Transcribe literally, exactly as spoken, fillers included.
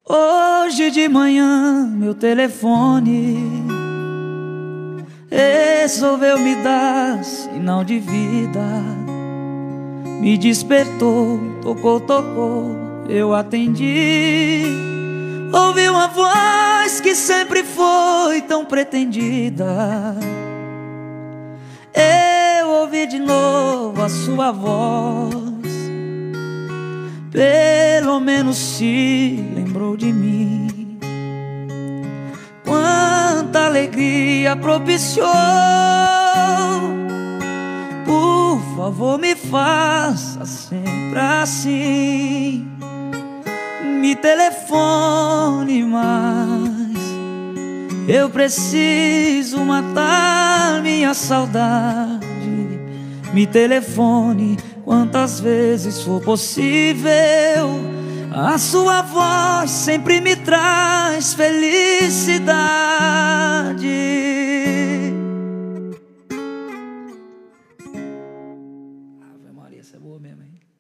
Hoje de manhã meu telefone resolveu me dar sinal de vida. Me despertou, tocou, tocou, eu atendi. Ouvi uma voz que sempre foi tão pretendida. Eu ouvi de novo a sua voz. Pelo menos se lembrou de mim. Quanta alegria propiciou. Por favor, me faça sempre assim. Me telefone mais. Eu preciso matar minha saudade. Me telefone quantas vezes for possível. A sua voz sempre me traz felicidade. Ave Maria, essa é boa mesmo, hein?